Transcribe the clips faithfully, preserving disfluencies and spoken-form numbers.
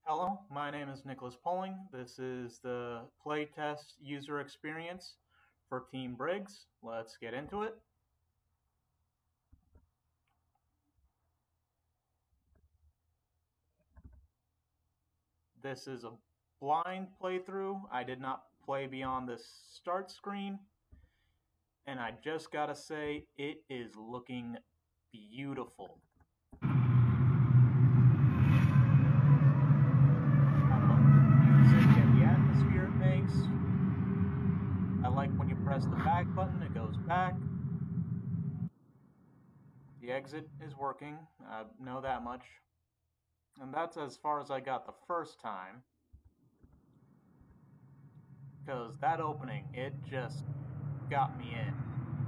Hello, my name is Nicholas Poling. This is the playtest user experience for Team Briggs. Let's get into it. This is a blind playthrough. I did not play beyond the start screen. And I just gotta say, it is looking beautiful. I love the music and the atmosphere it makes. I like when you press the back button, it goes back. The exit is working, I know that much. And that's as far as I got the first time. Because that opening, it just got me in.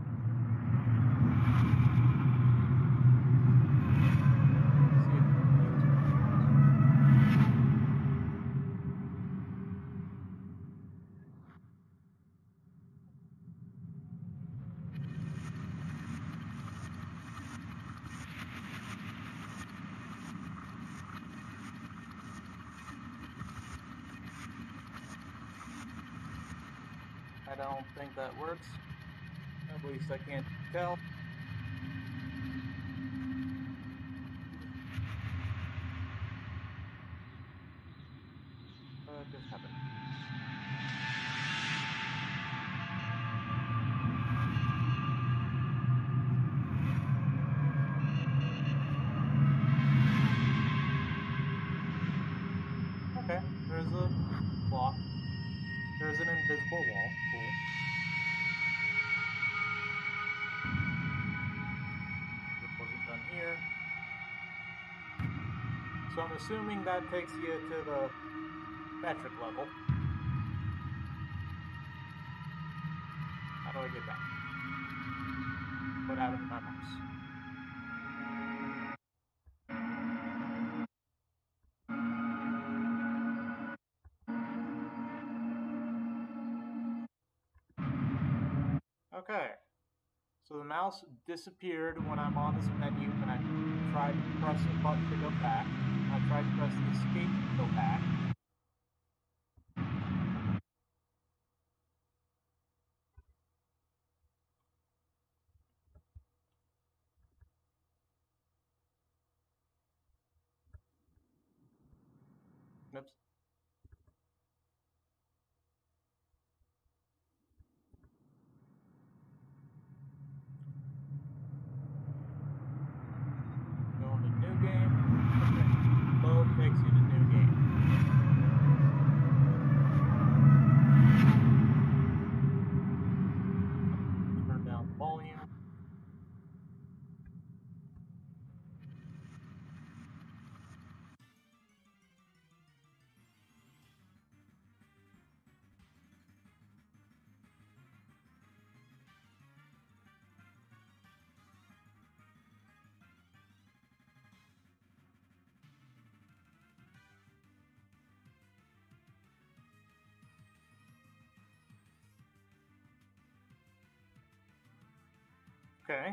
I don't think that works. At least I can't tell. What just happened? Okay, there's a block. There's an invisible wall. Cool. It wasn't done here. So I'm assuming that takes you to the metric level. How do I get back? What happened to my mouse? Okay. So the mouse disappeared when I'm on this menu and I tried to press a button to go back. I tried to press the escape to go back. Oops. Going to new game. Okay. Load takes you to new game. Turn down the volume. Okay.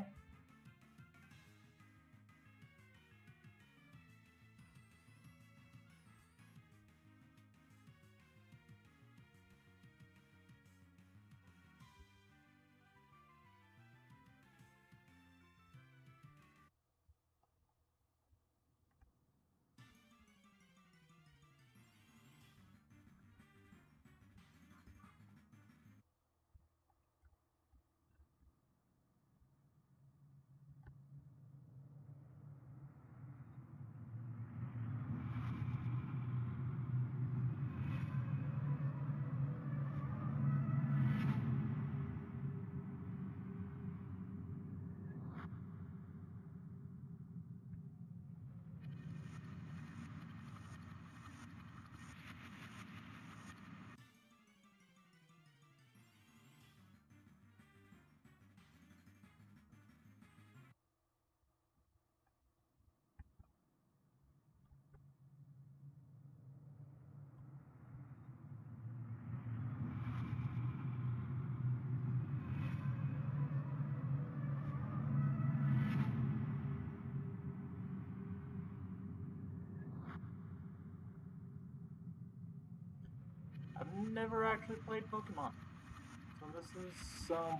never actually played Pokemon. So this is, um,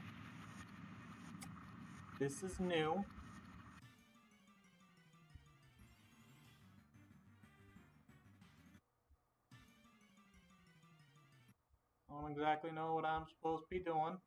this is new. I don't exactly know what I'm supposed to be doing.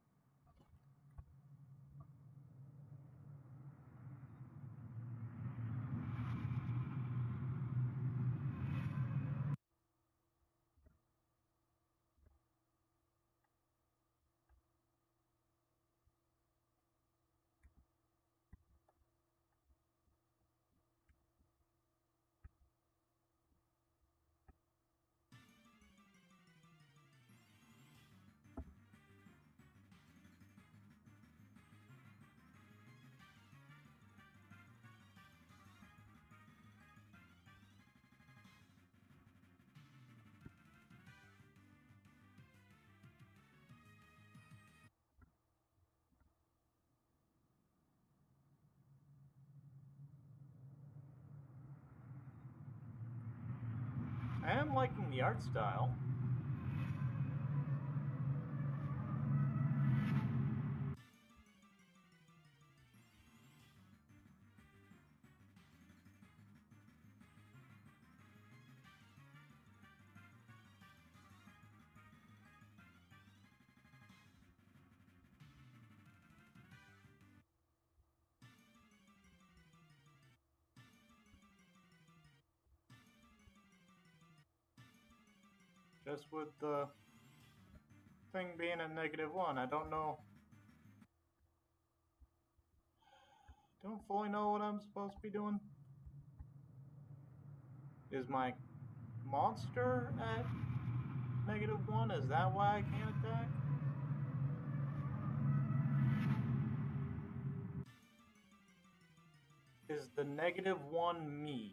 I am liking the art style. Just with the thing being a negative one, I don't know. Don't fully know what I'm supposed to be doing. Is my monster at negative one? Is that why I can't attack? Is the negative one me?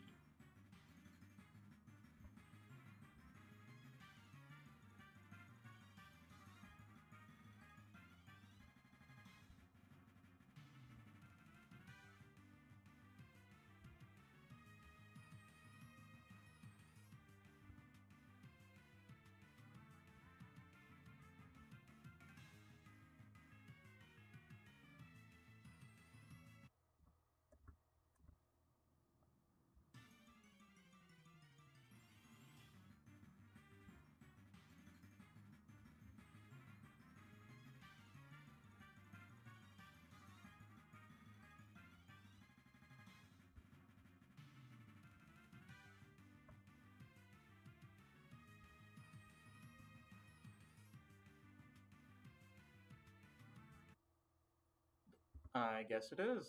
I guess it is.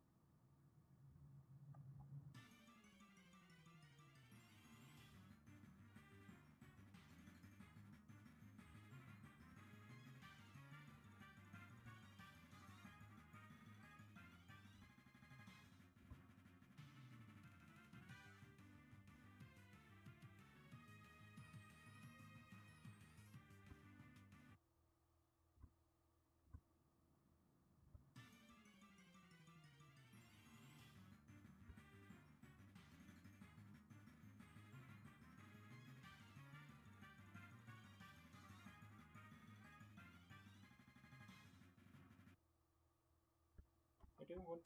I do want...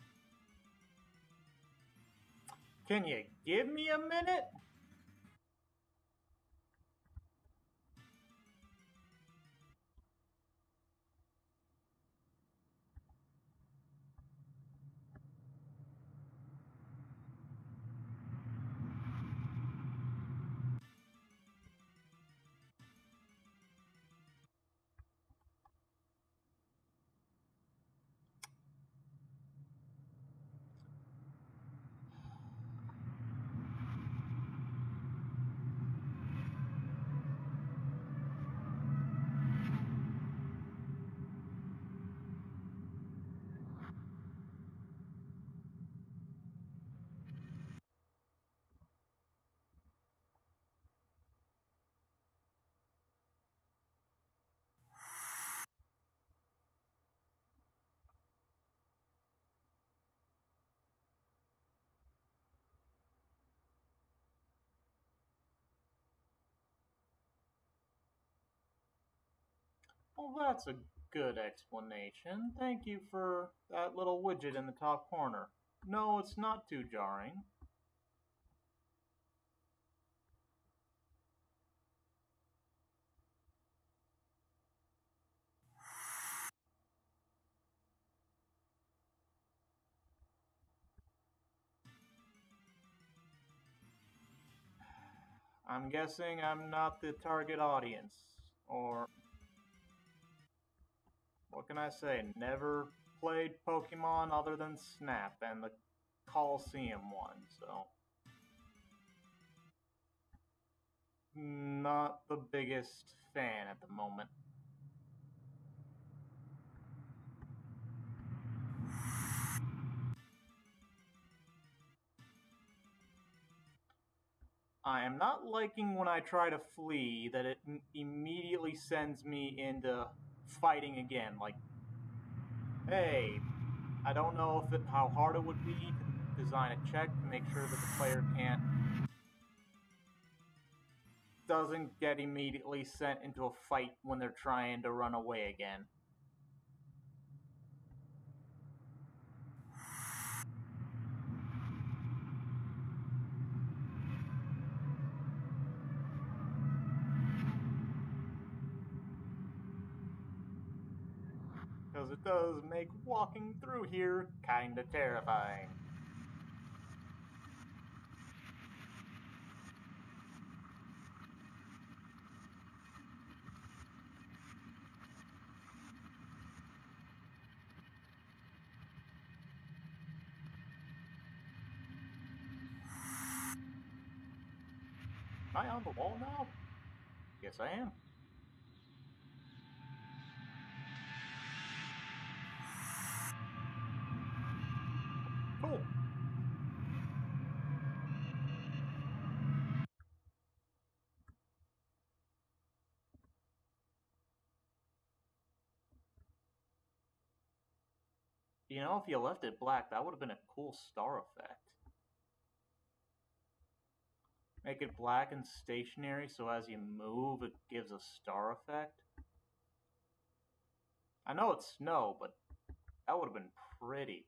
Can you give me a minute? Well, that's a good explanation. Thank you for that little widget in the top corner. No, it's not too jarring. I'm guessing I'm not the target audience. Or, what can I say? Never played Pokemon other than Snap and the Coliseum one, so. Not the biggest fan at the moment. I am not liking when I try to flee that it immediately sends me into fighting again. Like, hey, I don't know if it, how hard it would be to design a check to make sure that the player can't doesn't get immediately sent into a fight when they're trying to run away again. Because it does make walking through here kinda terrifying. Am I on the wall now? Yes, I am. Cool. You know, if you left it black, that would have been a cool star effect. Make it black and stationary so as you move, it gives a star effect. I know it's snow, but that would have been pretty.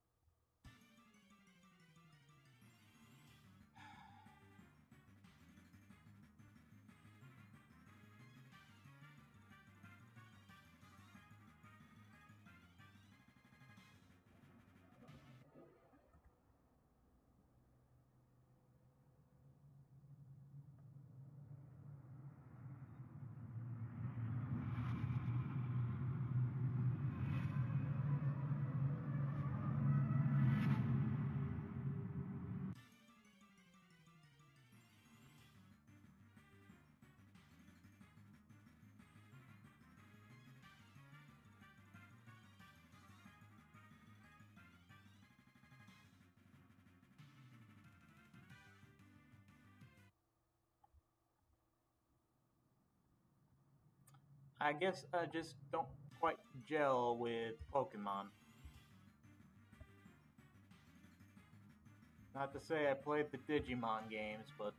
I guess I just don't quite gel with Pokemon. Not to say I played the Digimon games, but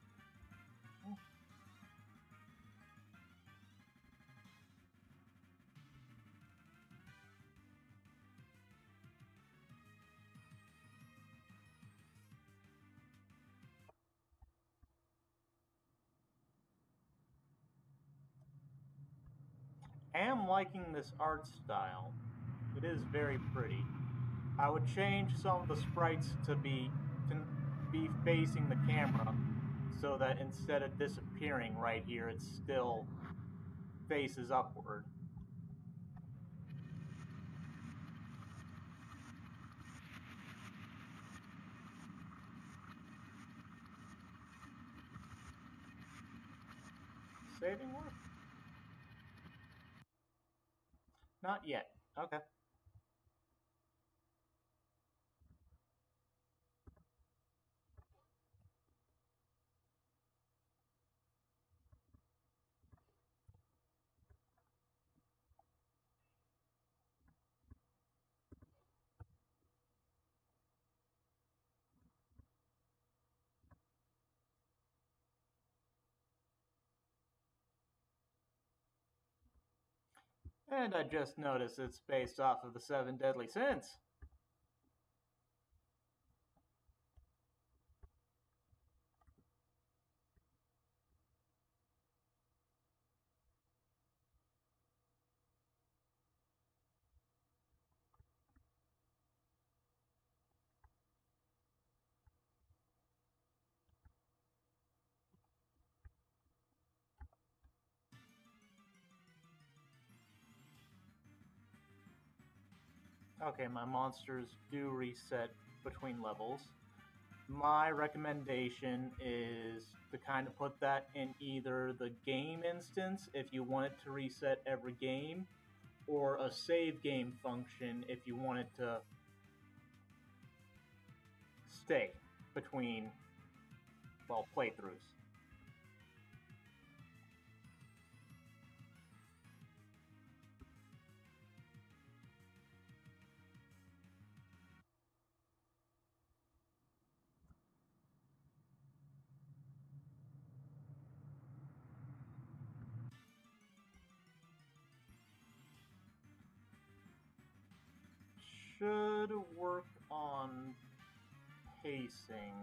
I am liking this art style. It is very pretty. I would change some of the sprites to be to be facing the camera so that instead of disappearing right here, it still faces upward. Saving work? Not yet. Okay. And I just noticed it's based off of the Seven Deadly Sins. Okay, my monsters do reset between levels. My recommendation is to kind of put that in either the game instance if you want it to reset every game, or a save game function if you want it to stay between, well, playthroughs. Should work on pacing.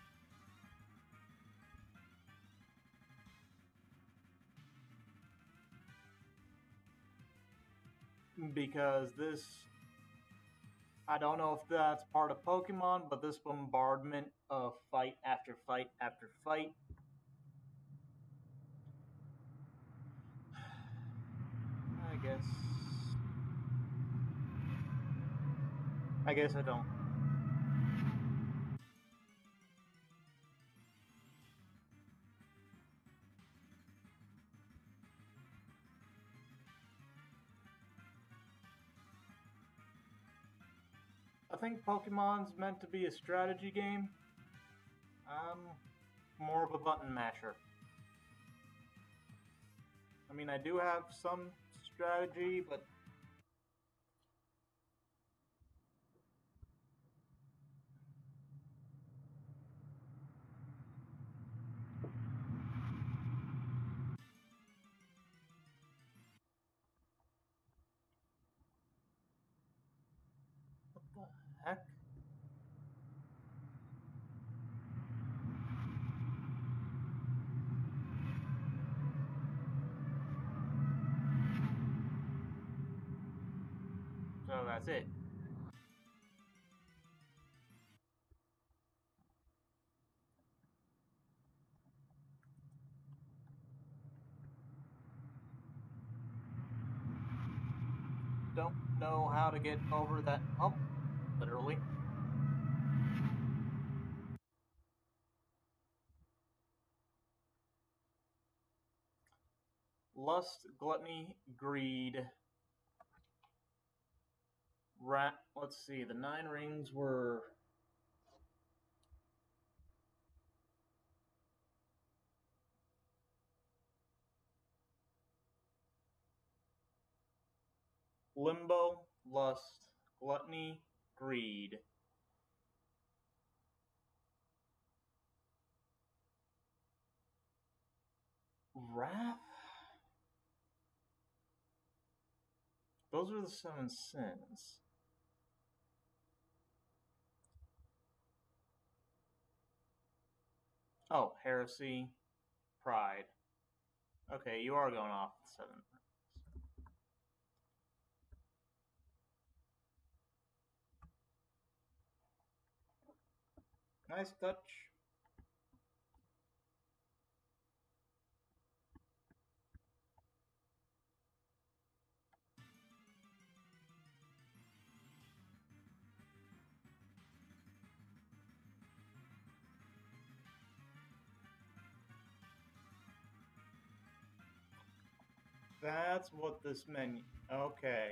Because this, I don't know if that's part of Pokemon, but this bombardment of fight after fight after fight, I guess, I guess I don't. I think Pokemon's meant to be a strategy game. I'm more of a button masher. I mean, I do have some strategy, but what the heck? So that's it. Don't know how to get over that hump, literally. Lust, gluttony, greed. Rat. Let's see. The nine rings were limbo, lust, gluttony, greed. Wrath? Those are the seven sins. Oh, heresy, pride. Okay, you are going off the seven. Nice touch. That's what this menu. Okay.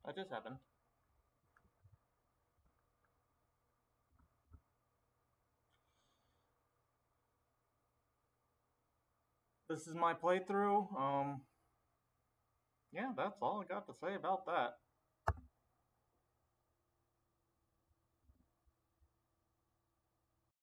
That just happened. This is my playthrough. Um, yeah, that's all I got to say about that.